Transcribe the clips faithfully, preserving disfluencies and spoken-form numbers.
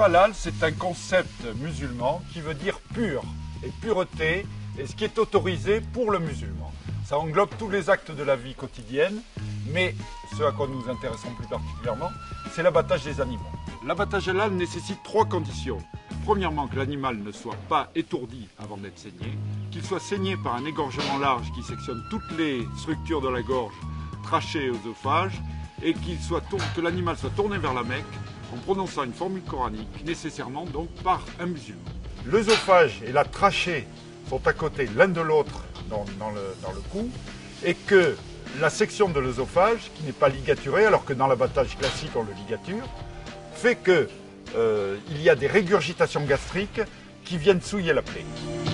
halal, c'est un concept musulman qui veut dire pur et pureté, et ce qui est autorisé pour le musulman. Ça englobe tous les actes de la vie quotidienne, mais ce à quoi nous nous intéressons plus particulièrement, c'est l'abattage des animaux. L'abattage halal nécessite trois conditions. Premièrement, que l'animal ne soit pas étourdi avant d'être saigné, qu'il soit saigné par un égorgement large qui sectionne toutes les structures de la gorge, trachée et œsophage, et qu'il soit que l'animal soit tourné vers la Mecque en prononçant une formule coranique, nécessairement donc par un musulman. L'œsophage et la trachée sont à côté l'un de l'autre dans, dans, le, dans le cou, et que la section de l'œsophage, qui n'est pas ligaturée, alors que dans l'abattage classique on le ligature, fait que euh, il y a des régurgitations gastriques qui viennent souiller la plaie.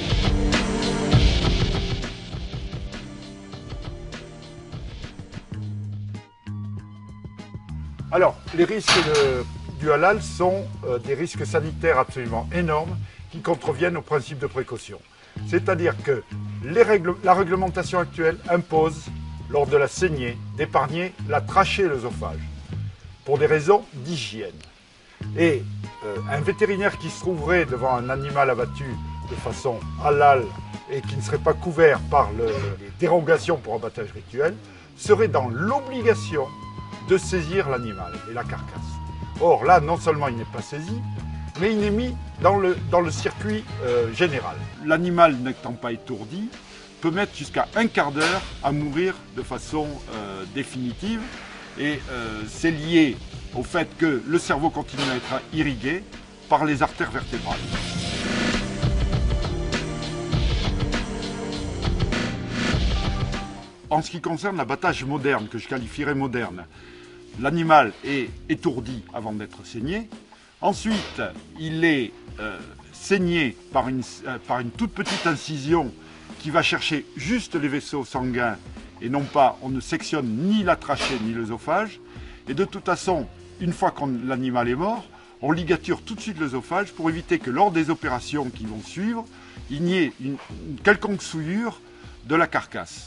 Alors, les risques de, du halal sont euh, des risques sanitaires absolument énormes qui contreviennent au principe de précaution. C'est-à-dire que les règles, la réglementation actuelle impose, lors de la saignée, d'épargner la trachée et l'œsophage, pour des raisons d'hygiène. Et euh, un vétérinaire qui se trouverait devant un animal abattu de façon halal et qui ne serait pas couvert par le, les dérogations pour abattage rituel, serait dans l'obligation de saisir l'animal et la carcasse. Or là, non seulement il n'est pas saisi, mais il est mis dans le, dans le circuit euh, général. L'animal n'étant pas étourdi, peut mettre jusqu'à un quart d'heure à mourir de façon euh, définitive. Et euh, c'est lié au fait que le cerveau continue à être irrigué par les artères vertébrales. En ce qui concerne l'abattage moderne, que je qualifierais moderne, l'animal est étourdi avant d'être saigné. Ensuite, il est euh, saigné par une, euh, par une toute petite incision qui va chercher juste les vaisseaux sanguins et non pas, on ne sectionne ni la trachée ni l'œsophage. Et de toute façon, une fois que l'animal est mort, on ligature tout de suite l'œsophage pour éviter que lors des opérations qui vont suivre, il n'y ait une, une quelconque souillure de la carcasse.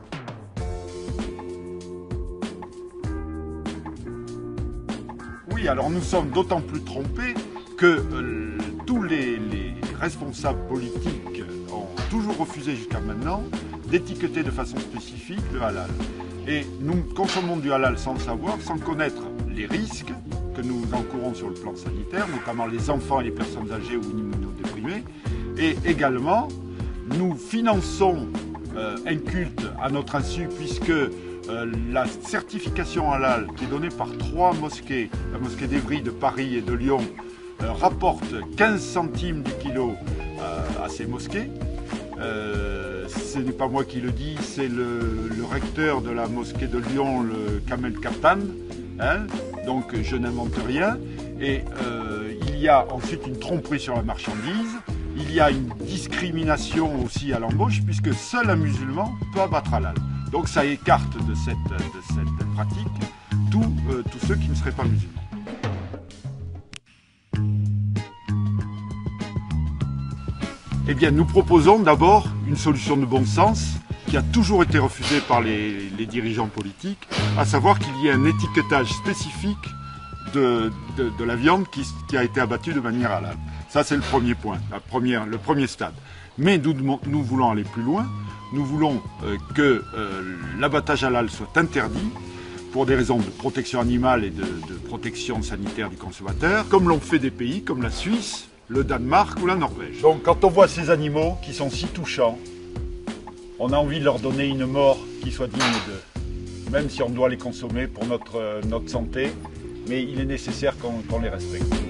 Oui, alors nous sommes d'autant plus trompés que euh, tous les, les responsables politiques ont toujours refusé jusqu'à maintenant d'étiqueter de façon spécifique le halal. Et nous consommons du halal sans le savoir, sans connaître les risques que nous encourons sur le plan sanitaire, notamment les enfants et les personnes âgées ou immunodéprimées. Et également, nous finançons euh, un culte à notre insu, puisque Euh, la certification halal qui est donnée par trois mosquées, la mosquée d'Evry, de Paris et de Lyon, euh, rapporte quinze centimes du kilo euh, à ces mosquées. Euh, ce n'est pas moi qui le dis, c'est le, le recteur de la mosquée de Lyon, le Kamel Kaptan, hein, donc je n'invente rien. Et euh, il y a ensuite une tromperie sur la marchandise, il y a une discrimination aussi à l'embauche, puisque seul un musulman peut abattre halal. Donc ça écarte de cette, de cette pratique tous euh, tous ceux qui ne seraient pas musulmans. Eh bien, nous proposons d'abord une solution de bon sens qui a toujours été refusée par les, les dirigeants politiques, à savoir qu'il y ait un étiquetage spécifique de, de, de la viande qui, qui a été abattue de manière halal. Ça, c'est le premier point, la première, le premier stade. Mais nous, nous voulons aller plus loin. Nous voulons euh, que euh, l'abattage halal soit interdit pour des raisons de protection animale et de, de protection sanitaire du consommateur, comme l'ont fait des pays comme la Suisse, le Danemark ou la Norvège. Donc quand on voit ces animaux qui sont si touchants, on a envie de leur donner une mort qui soit digne d'eux, même si on doit les consommer pour notre, notre santé, mais il est nécessaire qu'on qu'on les respecte.